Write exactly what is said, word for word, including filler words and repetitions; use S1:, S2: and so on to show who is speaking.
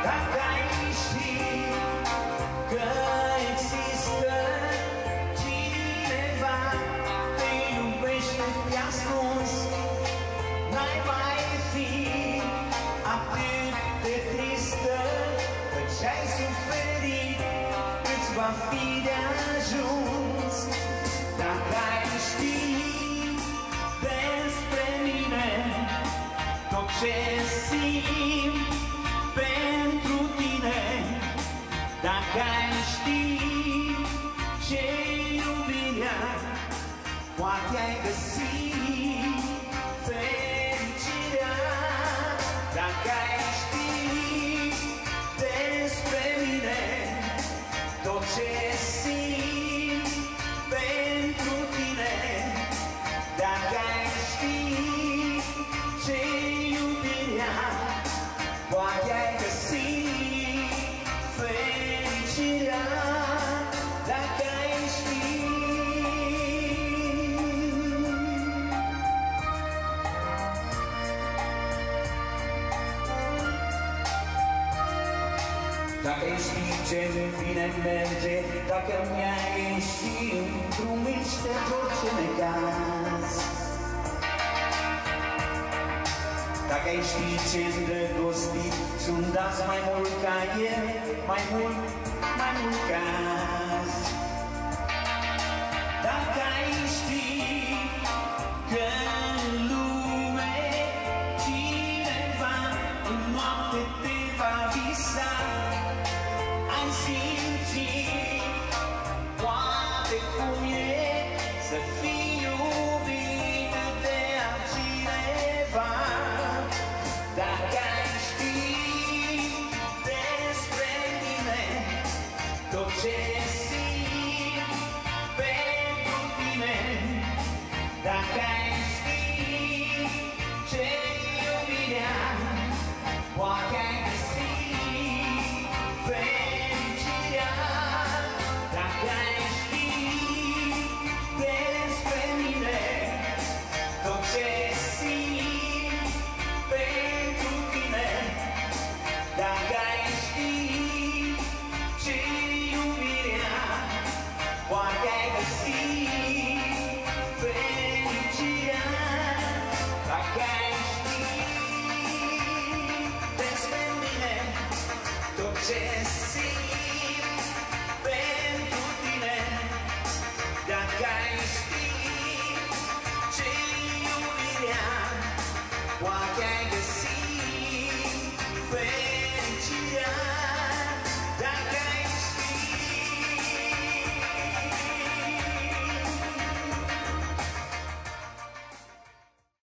S1: Dacă ai ști că există cineva te iubește pe ascuns, n-ai mai fi atât de tristă, că ce-ai suferit îți va fi de ajuns. Dacă ai ști despre mine tot ce simt pentru tine, dacă ai ști ce-i iubirea, poate ai găsi fericirea. Dacă ai ști despre mine tot ce simt pentru tine, dacă ai ști ce-i iubirea, poate ai găsi fericirea. Dacă ai ști. Dacă ai ști ce-mi bine merge, dacă mi-ai ieși în drum, îi ștergi orice necaz. Dacă ai ști ce îndrăgostit sunt dați mai mult ca el, mai mult, mai mult ca azi. Dacă ai ști că în lume cineva în noapte te va visa, ai simțit poate cum e să fii iubit de altcineva. Dacă ai ști despre mine tot ce